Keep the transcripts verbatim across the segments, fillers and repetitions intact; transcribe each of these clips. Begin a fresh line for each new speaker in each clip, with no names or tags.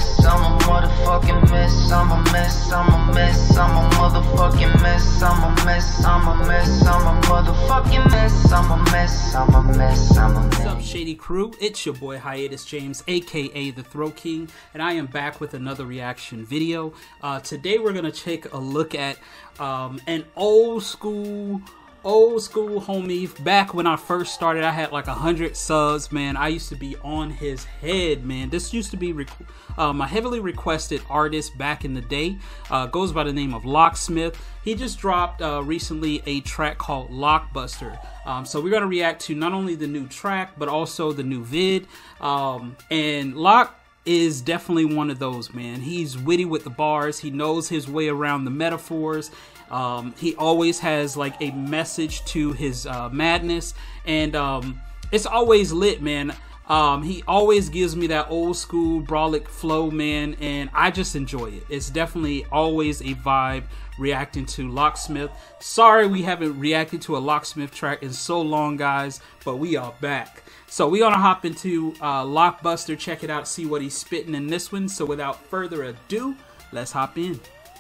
miss, I'm a motherfucking miss, I'm a miss, I'm a miss, I'm a motherfucking miss, I'm a miss, I'm a miss, I'm a motherfucking miss, I'm a miss, I'm a miss, I'm a miss.
What's up, Shady Crew? It's your boy Hiatus James, aka the Throw King, and I am back with another reaction video. Uh, today we're gonna take a look at um, an old school old school homie. Back when I first started, I had like a hundred subs, man. I used to be on his head, man. This used to be um, a heavily requested artist back in the day. Uh, goes by the name of Locksmith. He just dropped uh, recently a track called Lockbuster. Um, so we're gonna react to not only the new track but also the new vid. Um, and Lock is definitely one of those, man. He's witty with the bars. He knows his way around the metaphors. Um, he always has like a message to his uh, madness, and um, it's always lit, man. Um, he always gives me that old school brolic flow, man, and I just enjoy it. It's definitely always a vibe reacting to Locksmith. Sorry we haven't reacted to a Locksmith track in so long, guys, but we are back. So we're gonna hop into uh, Lockbuster, check it out, see what he's spitting in this one. So without further ado, let's hop in.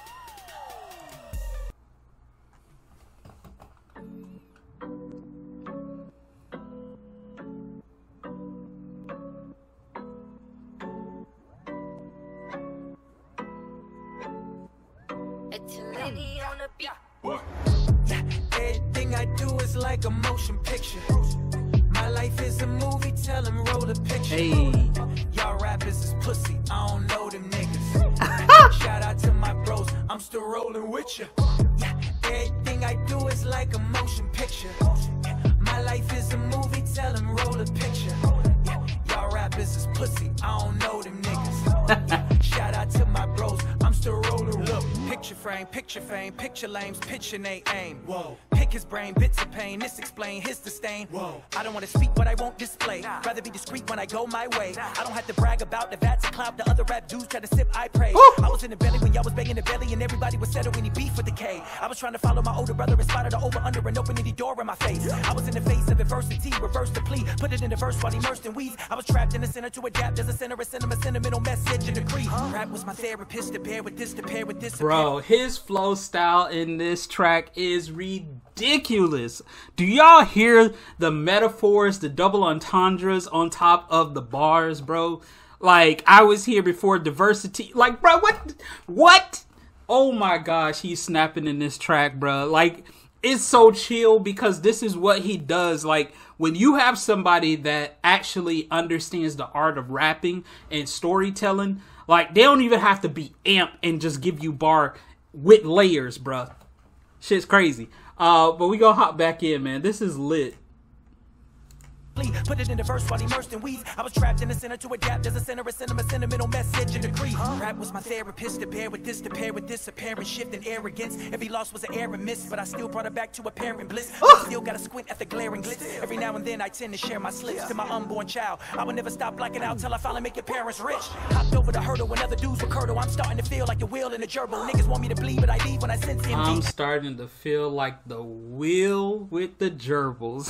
Everything I do is like a motion picture. My life is a movie, tell them roll a picture.
Hey.
Y'all rappers is pussy, I don't know them niggas. Shout out to my bros, I'm still rolling with ya. Everything I do is like a motion picture. My life is a movie, tell them roll a picture. Y'all rappers is pussy, I don't know them niggas. Shout out to my bros, I'm still rolling. Look, picture frame, picture fame, picture lames, picture they aim. Whoa. Pick his brain, bits of pain, this explain his disdain. Whoa. I don't want to speak what I won't display. Rather be discreet when I go my way. I don't have to brag about the vats of clout the other rap dudes try to sip, I pray. Ooh. I was in the belly when y'all was banging the belly and everybody was settling any beef with the K. I was trying to follow my older brother and spotted the over under and opening the door in my face. I was in the face of adversity, reversed the plea, put it in the verse while immersed in weeds. I was trapped in the center to adapt as a center, a send him a sentimental message and decree. Rap was my therapist to pair with this, to pair with this.
Bro, his flow style in this track is ridiculous. Do y'all hear the metaphors, the double entendres on top of the bars, bro? Like, I was here before diversity. Like, bro, what? What? Oh my gosh, he's snapping in this track, bro. Like, it's so chill because this is what he does. Like, when you have somebody that actually understands the art of rapping and storytelling, like, they don't even have to be amped and just give you bar with layers, bruh. Shit's crazy. Uh, but we gonna hop back in, man. This is lit.
Put it in the verse while immersed in weeds. I was trapped in the center to adapt as a center, a send him a sentimental message and decree. Huh? Rap was my therapist to pair with this, to pair with this apparent shift in arrogance. Every loss was an error miss, but I still brought it back to apparent bliss. I still gotta squint at the glaring glitz. Every now and then I tend to share my slips to my unborn child. I would never stop blacking out till I finally make your parents rich. Hopped over the hurdle when other dudes were curdle. I'm starting to feel like the wheel in the gerbil. Niggas want me to bleed, but I leave when I sense empty.
I'm starting to feel like the wheel with the gerbils.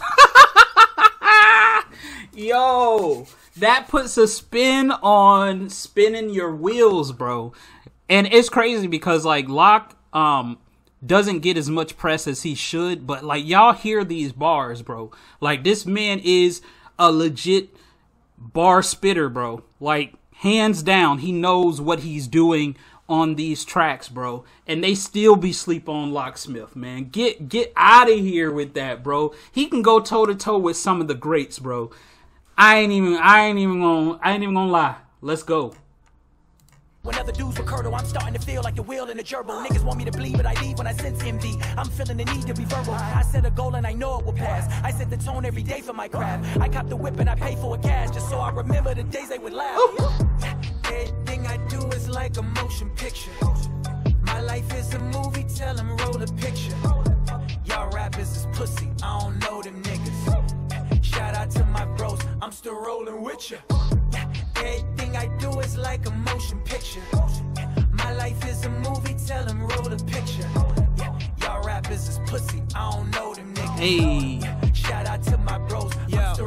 Yo, that puts a spin on spinning your wheels, bro. And it's crazy because like Lock um doesn't get as much press as he should, but like y'all hear these bars, bro. Like this man is a legit bar spitter, bro. Like hands down, he knows what he's doing on these tracks, bro, and they still be sleep on Locksmith, man. Get get out of here with that, bro. He can go toe to toe with some of the greats, bro. I ain't even I ain't even gonna I ain't even gonna lie. Let's go.
When other dudes were curdle, I'm starting to feel like the wheel in a gerbil. Niggas want me to bleed, but I leave when I sense envy. I'm feeling the need to be verbal. I set a goal and I know it will pass. I set the tone every day for my craft. I cop the whip and I pay for a cash just so I remember the days they would laugh. Everything I do is like a motion picture. My life is a movie, tell them roll a picture. Y'all rappers is pussy, I don't know them niggas. Shout out to my bros, I'm still rolling with ya. Everything I do is like a motion picture. My life is a movie, tell them roll a picture. Y'all rappers is pussy, I don't know them niggas.
Hey.
Shout out to my bros, I'm still rolling with ya.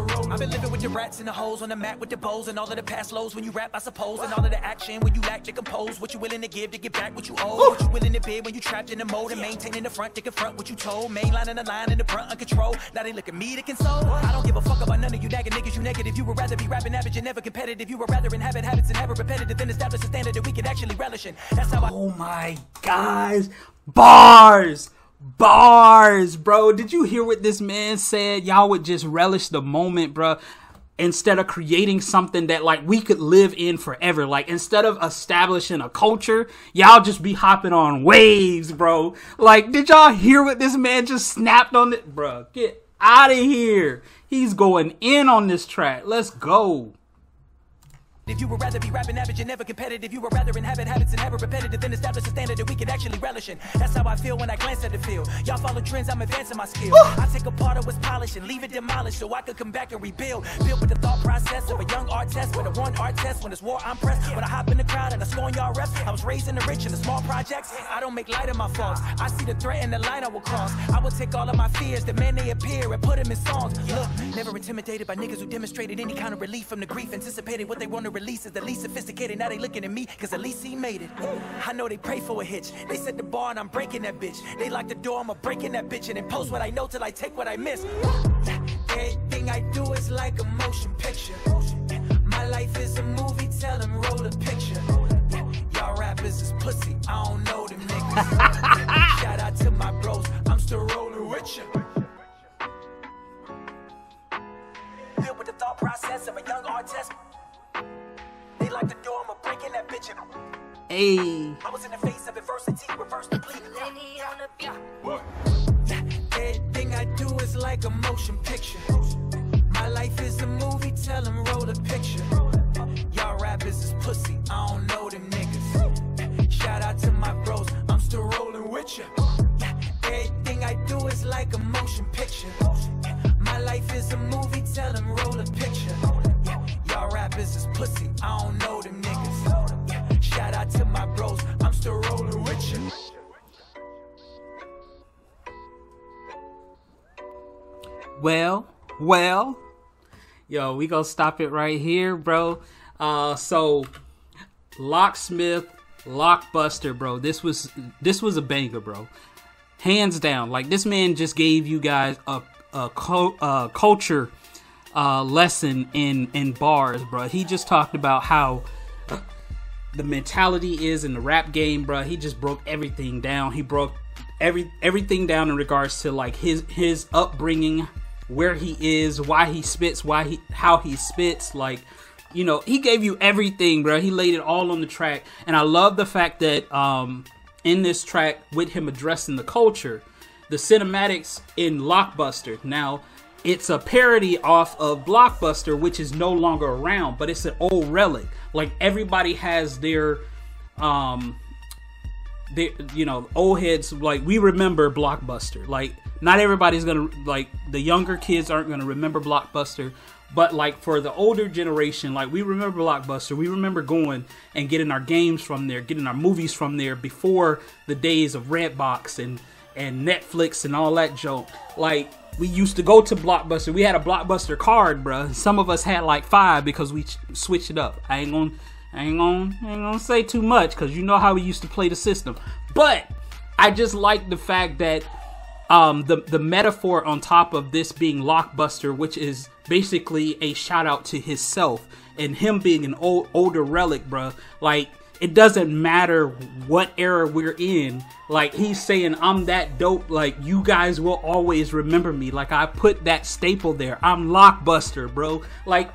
been living with your rats and the holes on the mat with the bowls and all of the past lows when you rap, I suppose, and all of the action when you lack to compose. What you willing to give to get back what you owe? What you willing to bid when you trapped in the mode and maintaining the front to confront what you told? Mainlining the line in the front uncontrolled. Now they look at me to console. I don't give a fuck about none of you nagging niggas. You negative. You would rather be rapping average and never competitive. You would rather inhabit habits and never repetitive than establish a standard that we can actually relish in. That's how I.
Oh my guys, bars. Bars, bro. Did you hear what this man said? Y'all would just relish the moment, bro, instead of creating something that like we could live in forever. Like instead of establishing a culture, y'all just be hopping on waves, bro. Like, did y'all hear what this man just snapped on it? Bro, get out of here. He's going in on this track. Let's go.
If you would rather be rapping average and never competitive, you would rather inhabit habits and never repetitive than establish a standard that we can actually relish in. That's how I feel when I glance at the field. Y'all follow trends, I'm advancing my skill. I take a part of what's polished and leave it demolished so I could come back and rebuild. Built with the thought process of a young artist with a one art test. When it's war, I'm pressed. When I hop in the crowd and I scorn y'all reps, I was raised in the rich in the small projects. I don't make light of my faults. I see the threat and the line I will cross. I will take all of my fears, demand they appear, and put them in songs. Look, never intimidated by niggas who demonstrated any kind of relief from the grief. Anticipated what they want to release is the least sophisticated. Now they looking at me cause at least he made it. I know they pray for a hitch. They set the bar and I'm breaking that bitch. They lock the door, I'm a breaking that bitch and impose what I know till I take what I miss. Everything I do is like a motion picture. My life is a movie, tell them roll a picture. Y'all rappers is pussy, I don't know them niggas. Shout out to my bros, I'm still rolling with you. Filled with the thought process of a young artist. They like the door, I'm a break in that bitch.
Hey.
I was in the face of adversity, reverse the bleed. Everything I do is like a motion picture. My life is a movie, tell them roll a picture. Y'all rappers is pussy, I don't know them niggas. Shout out to my bros, I'm still rolling with you. Everything I do is like a motion picture. My life is a movie, tell them roll a picture. Y'all rappers is pussy, I don't know them niggas. Shout out to my bros, I'm still rolling with you.
Well, well, yo, we gonna stop it right here, bro. Uh, so, Locksmith, Lockbuster, bro. This was this was a banger, bro. Hands down. Like, this man just gave you guys a a co- uh, culture uh, lesson in in bars, bro. He just talked about how the mentality is in the rap game, bro. He just broke everything down. He broke every everything down in regards to like his his upbringing, where he is, why he spits, why he how he spits. Like, you know, he gave you everything, bro. He laid it all on the track, and I love the fact that um in this track with him addressing the culture, the cinematics in Lockbuster. Now, it's a parody off of Blockbuster, which is no longer around, but it's an old relic. Like, everybody has their, um, their, you know, old heads. Like, we remember Blockbuster. Like, not everybody's gonna, like, the younger kids aren't gonna remember Blockbuster. But, like, for the older generation, like, we remember Blockbuster. We remember going and getting our games from there, getting our movies from there before the days of Redbox and, and Netflix and all that joke. Like, we used to go to Blockbuster. We had a Blockbuster card, bruh. Some of us had, like, five because we ch- switched it up. I ain't gonna, I ain't gonna, I ain't gonna say too much because you know how we used to play the system. But I just like the fact that um, the, the metaphor on top of this being Lockbuster, which is basically a shout out to himself and him being an old older relic, bruh. Like, it doesn't matter what era we're in. Like, he's saying, I'm that dope. Like, you guys will always remember me. Like, I put that staple there. I'm Lockbuster, bro. Like,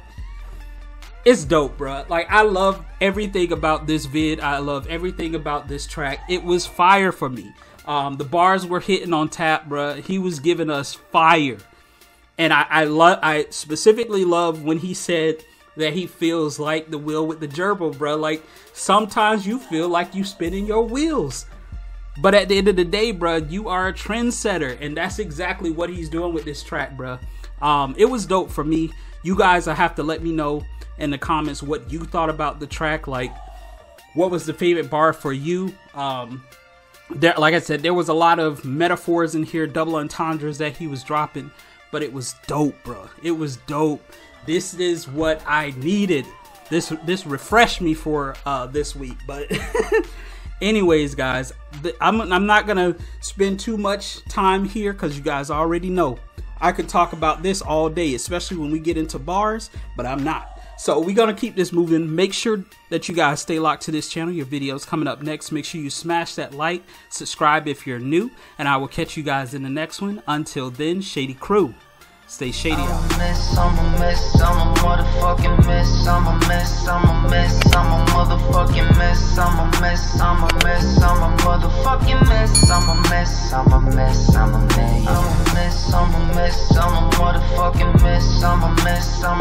it's dope, bro. Like, I love everything about this vid. I love everything about this track. It was fire for me. Um, the bars were hitting on tap, bro. He was giving us fire. And I, I love, I specifically love when he said that he feels like the wheel with the gerbil, bro. Like, sometimes you feel like you spinning your wheels, but at the end of the day, bro, you are a trendsetter, and that's exactly what he's doing with this track, bro. Um, it was dope for me. You guys will have to let me know in the comments what you thought about the track. Like, what was the favorite bar for you? Um, there, like I said, there was a lot of metaphors in here, double entendres that he was dropping. But it was dope, bro. It was dope. this is what I needed. This this refreshed me for uh, this week. But anyways, guys, I'm, I'm not going to spend too much time here because you guys already know I could talk about this all day, especially when we get into bars, but I'm not. So we're going to keep this moving. Make sure that you guys stay locked to this channel. Your videos coming up next. Make sure you smash that like, subscribe if you're new, and I will catch you guys in the next one. Until then, Shady Crew, stay shady
I'm
out.
a mess, I'm a mess, I'm a motherfucking mess. I'm a mess, I'm a mess, I'm a motherfucking mess. I'm a mess, I'm a mess, I'm a motherfucking mess. I'm a mess, I'm a mess, I'm a mess. I'm a mess, I'm a mess, I'm a motherfucking mess. I'm a mess, I'm